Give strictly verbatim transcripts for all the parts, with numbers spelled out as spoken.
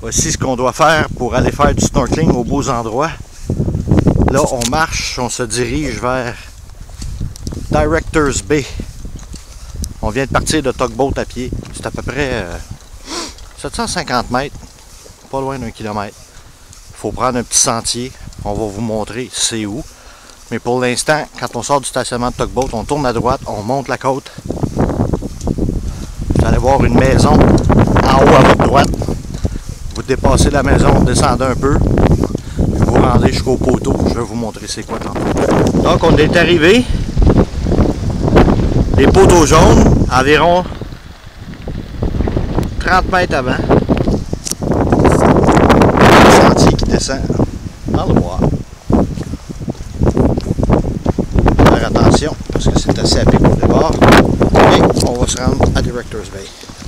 Voici ce qu'on doit faire pour aller faire du snorkeling aux beaux endroits. Là, on marche, on se dirige vers Director's Bay. On vient de partir de Tugboat à pied. C'est à peu près euh, sept cent cinquante mètres, pas loin d'un kilomètre. Il faut prendre un petit sentier. On va vous montrer c'est où. Mais pour l'instant, quand on sort du stationnement de Tugboat, on tourne à droite, on monte la côte. Vous allez voir une maison en haut à votre droite. Vous dépassez la maison, vous descendez un peu. Vous rendez jusqu'au poteau. Je vais vous montrer c'est quoi tantôt. Donc on est arrivé. Les poteaux jaunes, environ trente mètres avant. Le sentier qui descend dans le bois. Faire attention parce que c'est assez à pic au départ. Et on va se rendre à Director's Bay.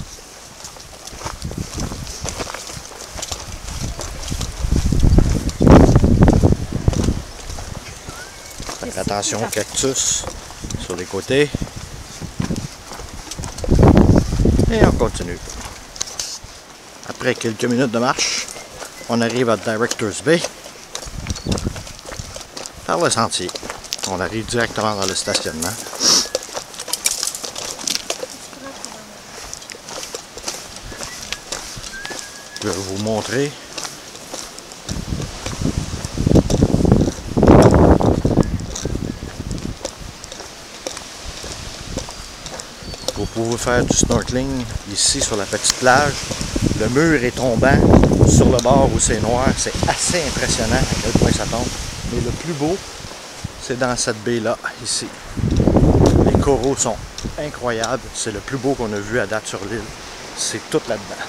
Faire attention aux cactus sur les côtés. Et on continue. Après quelques minutes de marche, on arrive à Director's Bay par le sentier. On arrive directement dans le stationnement. Je vais vous montrer. Vous pouvez faire du snorkeling ici sur la petite plage. Le mur est tombant sur le bord où c'est noir. C'est assez impressionnant à quel point ça tombe. Mais le plus beau, c'est dans cette baie-là, ici. Les coraux sont incroyables. C'est le plus beau qu'on a vu à date sur l'île. C'est tout là-dedans.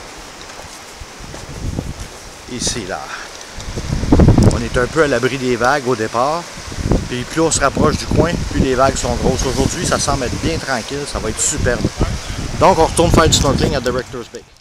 Ici, là. On est un peu à l'abri des vagues au départ. Puis plus on se rapproche du coin, plus les vagues sont grosses. Aujourd'hui, ça semble être bien tranquille. Ça va être superbe. Donc, on retourne faire du snorkeling à Director's Bay.